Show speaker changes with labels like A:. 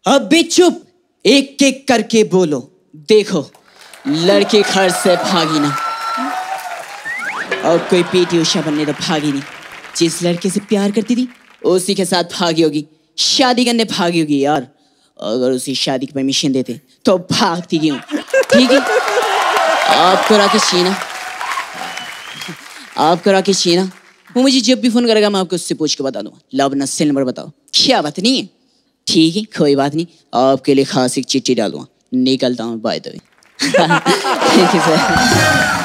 A: अब भी चुप, एक एक करके बोलो। देखो लड़के घर से भागी ना, और कोई पीटी उषा बनने तो भागी नहीं। जिस लड़के से प्यार करती थी उसी के साथ भागी होगी, शादी करने भागी होगी यार। अगर उसी शादी की परमिशन देते तो भागती क्यों? ठीक है, आपको राकेश शीना, आपको राकेश शीना, वो मुझे जब भी फोन करेगा मैं आपको उससे पूछ के बता दूंगा। लव ना सेल नंबर बताओ, क्या बात नहीं है? ठीक है, कोई बात नहीं, आपके लिए खास एक चिट्ठी डालूंगा। निकलता हूँ, by the way. Thank you sir.